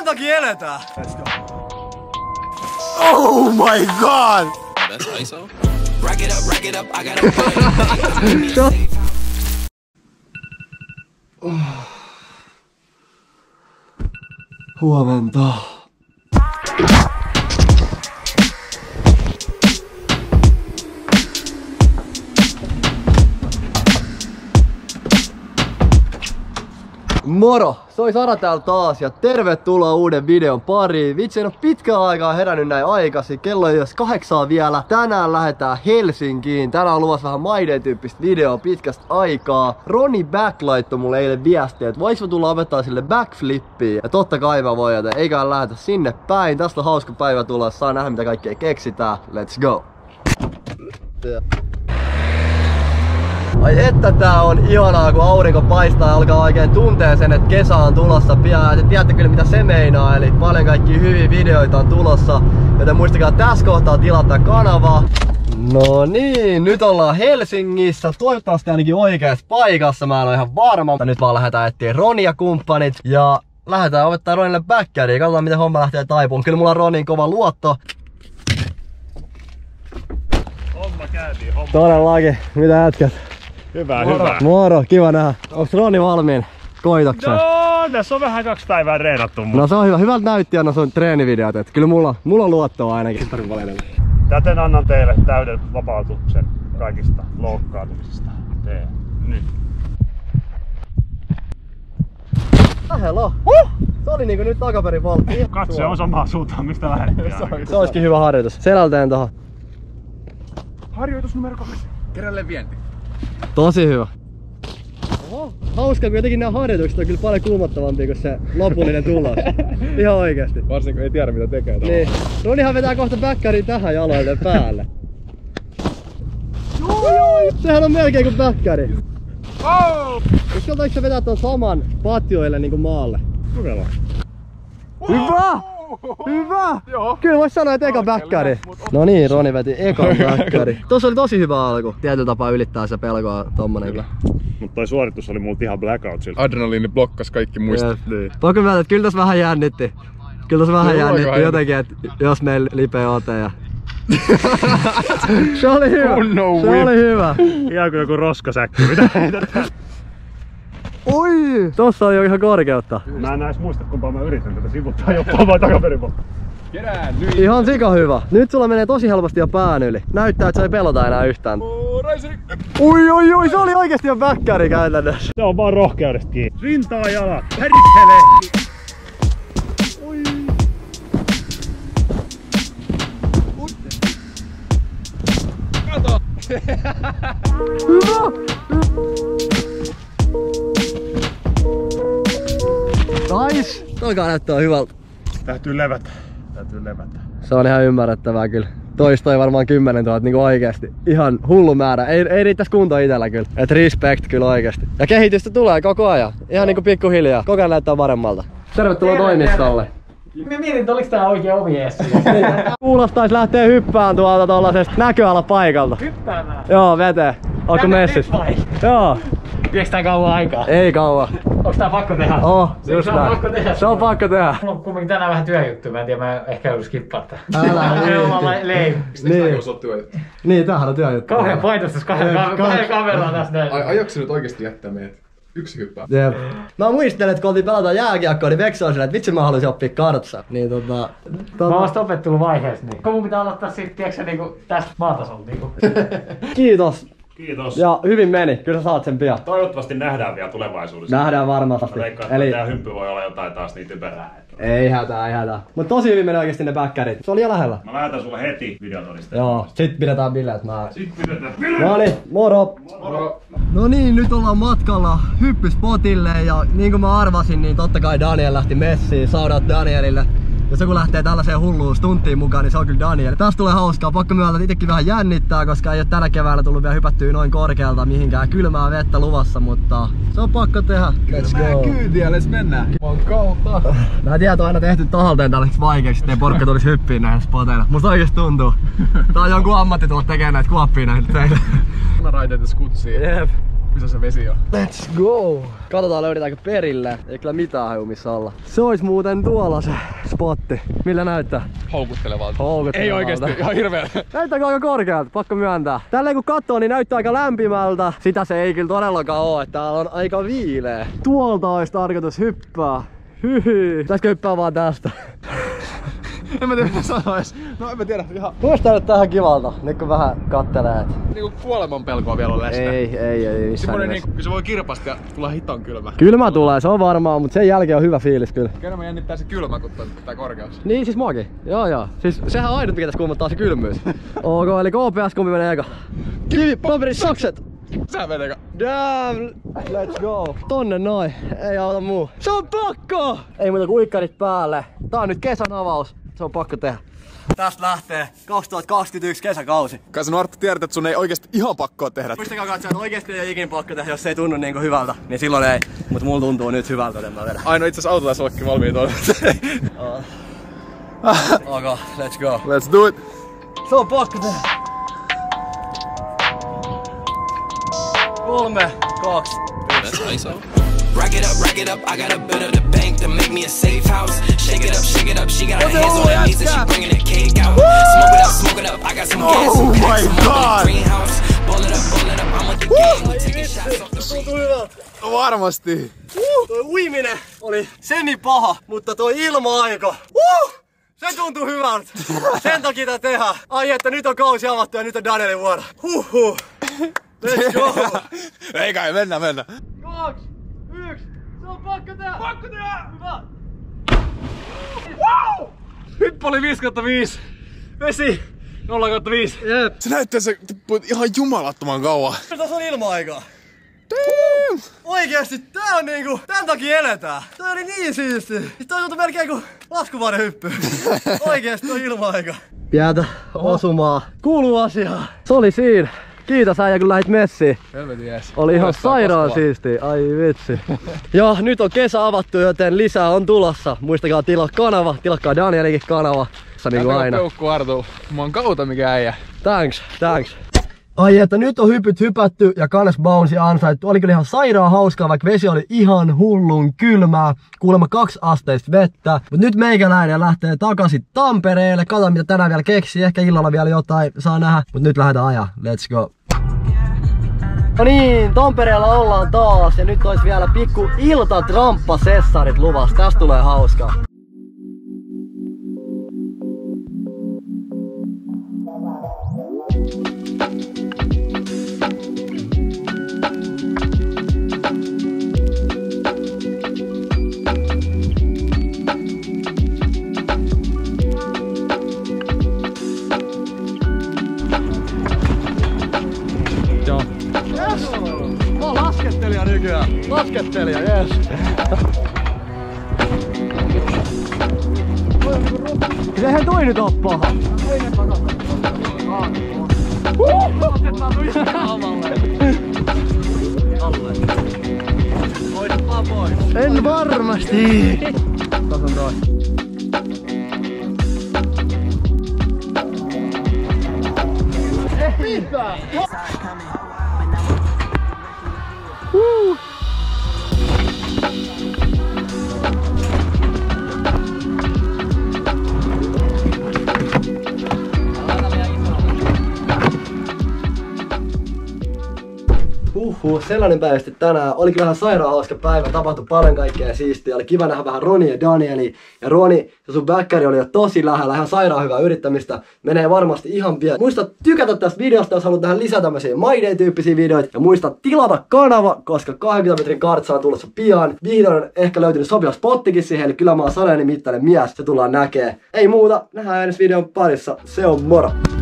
Tämän takia eletään. Let's go. Oh my god! That's ISO. Rack it up, I gotta Huomenta. Moro! Soi Sara täällä taas ja tervetuloa uuden videon pariin. Vitsi, en oo pitkään aikaa herännyt näin aikaisin. Kello ei jos 8 vielä. Tänään lähdetään Helsinkiin. Tänään on luvassa vähän maiden tyyppistä videoa pitkästä aikaa. Roni Back laittoi mulle eilen viestiä, että vois mä tulla opettaa sille backflippiä. Ja totta kai mä voin, joten eiköhän lähdetä sinne päin. Tästä on hauska päivä tulla. Saa nähdä mitä kaikkea keksitään. Let's go! Ai että tää on ihanaa kun aurinko paistaa ja alkaa oikein tuntee sen, että kesä on tulossa pian. Ja te tiedätte kyllä mitä se meinaa, eli paljon kaikkia hyviä videoita on tulossa. Joten muistakaa tässä kohtaa tilata kanava. No niin, nyt ollaan Helsingissä. Toivottavasti ainakin oikeassa paikassa, mä en ole ihan varma. Nyt vaan lähdetään etsiä Roni ja kumppanit. Ja lähdetään opettaa Ronille backyardia. Katsotaan miten homma lähtee taipuun. Kyllä mulla on Ronin kova luotto. Homma käytiin, homma. Todellakin, mitä jätkät? Hyvä, Moro. hyvä. Moro, kiva nähdä. Onks Roni valmiin koitokseen? No, tässä on vähän 2 päivää reenattu. No se on hyvä. Hyvältä näytti aina sun treenivideot, että kyllä mulla on luottoa ainakin. Täten annan teille täyden vapautuksen kaikista loukkaantumisista. Tee nyt. Lähellä. Se oli niinku nyt takaperin valtti. Katse on samaa suuntaan, mistä lähdettiin. Se olisikin hyvä harjoitus. Selälteen tohon. Harjoitus numero 2. Kerälleen vienti. Tosi hyvä. Oho. Hauska, kun jotenkin nämä harjoitukset on kyllä paljon kuumottavampia kuin se lopullinen tulos. Ihan oikeesti. Varsinkin kun ei tiedä mitä tekee. Niin. Ronihan vetää kohta backyardin tähän jaloille päälle. Sehän on melkein kuin backyard. Uskaltaiko sä vetää ton saman patjoille niinku maalle? Kokeillaan. Hyvä! Hyvä! Joo. Kyllä vois sanoa, että eka backyard. No niin, Roni veti ekan backyard. Tuossa oli tosi hyvä alku. Tietyllä tapaa ylittää se pelkoa tommonen kyllä. Mut toi suoritus oli multa ihan blackout siltä. Adrenaliini blokkas kaikki muistot. Niin. Pakko myöntää, että kyllä tässä vähän jännitti. Kyllä tässä vähän jännitti jotenkin, että jos meillä lipeä ote ja... Se oli hyvä! Se oli hyvä! Ihan kuin joku roskasäkki, mitä heitetään. Oi! Tossa oli jo ihan korkeutta. Mä en näis muista kumpaa mä yritän tätä sivuttaa jopa vai takaperin. Kerään nyt! Ihan sika hyvä. Nyt sulla menee tosi helposti jo pään yli. Näyttää, että se ei pelota enää yhtään. Oi, se oli oikeesti jo backyard käytännössä. Se on vaan rohkeudesta kiinni. Rintaa jalat, perkele! Kato! Hyvä! Nice! Toikaan näyttää hyvältä. Täytyy levätä. Se on ihan ymmärrettävää kyllä. Toistoi varmaan 10 000 niinku oikeesti. Ihan hullu määrä. Ei riittäis kunto itellä kyllä. Et respect kyllä oikeesti. Ja kehitystä tulee koko ajan. Ihan niinku pikkuhiljaa. Koko ajan näyttää paremmalta. Tervetuloa toimistolle. Mä mietin, että oliks tää oikein ovi eessä. Kuulostais lähtee hyppään tuolta tollasesta näköalapaikalta. Hyppäämään? Joo, veteen. Onko messis? Joo. Vieks tää kauan aikaa? Ei kauan. Onks tää pakko tehdä? Se on pakko tehdä. Se on pakko tehdä. Mulla on kumminkin tänään vähän työjuttu. Mä en tiedä, mä ehkä joudun skippaa tää. Älä Niin, tämähän on työjuttu. Kauhean painostus kahden kameraan tässä näin. Aiotko sä nyt oikeesti jättää meidät? Yksi hyppää. Jep. Mä muistelen, että kun oltiin pelata jääkiekkoa, niin Vekso on silleen, että vitsi mä haluaisin oppia kartsa. Niin Mä oon vasta opetteluvaiheessa niin. Mun pitää aloittaa sit, tiiäksä niinku tästä maatasolta niinku. Kiitos. Kiitos. Ja hyvin meni. Kyllä sä saat sen pian. Toivottavasti nähdään vielä tulevaisuudessa. Nähdään varmasti. Mä veikkaan, että tää hyppy voi olla jotain taas niin typerää. Ei hätää. Mut tosi hyvin meni oikeesti ne backyardit. Se oli jo lähellä. Mä lähetän sulle heti videotodisteet. Joo, sit pidetään bileet. Noniin, moro! No niin, nyt ollaan matkalla hyppyspotille ja niin kuin mä arvasin, niin totta kai Daniel lähti messiin. Shoutout Danielille. Jos joku lähtee tällaiseen hulluun stunttiin mukaan, niin se on kyllä Daniel. Tästä tulee hauskaa. Pakko myöntää, että itsekin vähän jännittää, koska ei ole tänä keväänä tullut vielä hypättyä noin korkealta mihinkään. Kylmää vettä luvassa, mutta se on pakko tehdä. Let's go. Kyytiä, let's mennä. Mä oon kautta. Mä tiedän, että on aina tehty tahalteen tällaiseksi vaikeaksi, ettei porukka tulisi hyppiä näihin spoteilla. Musta oikeesti tuntuu. Tää on jonkun ammatti tullut tekemään näitä kuoppia näitä teille. Raiteita skutsiin. Jep. Missä se vesi on? Let's go! Katsotaan löydetäänkö perille. Ei kyllä mitään haju missä olla. Se ois muuten tuolla se spotti. Millä näyttää? Houkuttelevalta. Houkuttelevalta. Ei oikeesti, ihan hirveä. Näyttääkö aika korkealta, pakko myöntää. Tälleen kun katsoo, niin näyttää aika lämpimältä. Sitä se ei kyllä todellakaan oo, että täällä on aika viileä. Tuolta ois tarkoitus hyppää. Hyhy. Pitäisikö hyppää vaan tästä? En mä tiedä mitä sanois. No en mä tiedä ihan. Muista nyt tähän kivalta, nyt kun vähän kattelee. Niinku kuoleman pelkoa vielä on läsnä. Ei. Semmonen niinku, kun se voi kirpasta ja tulla hiton kylmä. Kylmä tulee, se on varmaan, mutta sen jälkeen on hyvä fiilis kyllä. Enemmän jännittää se kylmä kuin tää korkeus. Niin siis muakin. Joo. Siis sehän on ainut mikä tässä kuumottaa se kylmyys. Ok, eli KPS kumpi menee eka? Kivi, paperi, sakset! Sä menet eka. Damn! Let's go! Tonne noin, ei auta muu. Se on pakko! Ei muuta kuin uikkarit päälle. Tää on nyt kesän avaus. Se on pakko tehdä. Tästä lähtee 2021 kesäkausi. Kai sä Arttu tiedät, että sun ei oikeesti ihan pakkoa tehdä. Muistakaa katsoa, että oikeesti ei ole ikinä pakko tehdä, jos se ei tunnu niinku hyvältä. Niin silloin ei. Mut mulla tuntuu nyt hyvältä, että mä vedän. Aino itse asiassa auto tässä ollakin valmiin tuolla. Ok, let's go. Let's do it. Se on pakko tehdä. 3, 2. Rack it up, I got a bit of the bank to make me a safe house. Shake it up, she got her hands on her knees and she bringing that cake out. Smoke it up, I got some gas, some packs, some up in the greenhouse. Ball it up, I'm with the gang, we taking shots off the street. No varmasti. Toi uiminen oli semi paha, mutta toi ilma-aika. Se tuntuu hyvältä. Sen takia tää tehdään. Ai että nyt on kausi avattu ja nyt on Danielin vuoro. Huhhuh. Let's go. Ei kai, mennään. 2, 1. Se on pakko tehdä. Pakko tehdä. Hyvä. Wow! Hyppä oli 5/5. Vesi 0/5. Jep. Se näyttää, että se tippuu ihan jumalattoman kauan. Tässä on ilma-aikaa. Oikeesti tää on niinku, tän takia eletään. Toi oli niin siisti. Toi tuntui melkein kuin laskuvainen hyppy. Oikeesti toi ilma-aika. Pientä osumaa. Kuuluu asiaan. Se oli siinä. Kiitos äijä kun lähit messiin. Helvetin jees. Oli ihan sairaan siistiä. Ai vitsi. Ja nyt on kesä avattu, joten lisää on tulossa. Muistakaa tilaa kanava. Tilakkaa Danielikin kanava. Niin kuin aina. Peukku Artul. Mä oon kautta mikä äijä. Thanks. Ai että nyt on hypyt hypätty ja kannes bounce ansaittu. Oli kyllä ihan sairaan hauskaa, vaikka vesi oli ihan hullun kylmää. Kuulemma 2 asteista vettä. Mut nyt meikäläinen lähtee takaisin Tampereelle. Katsotaan mitä tänään vielä keksii. Ehkä illalla vielä jotain saa nähdä. Mut nyt lähdetään ajaa. Let's go. No niin, Tampereella ollaan taas. Ja nyt olisi vielä pikku iltatramppa-sessarit luvassa. Tästä tulee hauskaa. Mä oon laskettelija nykyään. Laskettelija, jes. Eihän toi nyt oo paha. En varmasti. Tässä on toi. Ei mitään. Sellainen päivä sitten tänään. Oli kyllä ihan sairaan hauska päivä. Tapahtui paljon kaikkea siistiä. Oli kiva nähdä vähän Roni ja Danieli. Ja Roni, se sun backkari oli jo tosi lähellä. Ihan sairaan hyvää yrittämistä. Menee varmasti ihan pian. Muista tykätä tästä videosta, jos haluat nähdä lisää tämmöisiä My Day-tyyppisiä videoita. Ja muista tilata kanava, koska 20 metrin kartsa on tulossa pian. Vihdoin on ehkä löytynyt sopiva spottikin siihen. Eli kyllä mä oon 100 mittainen mies. Se tullaan näkee. Ei muuta. Nähdään ensi videon parissa. Se on moro!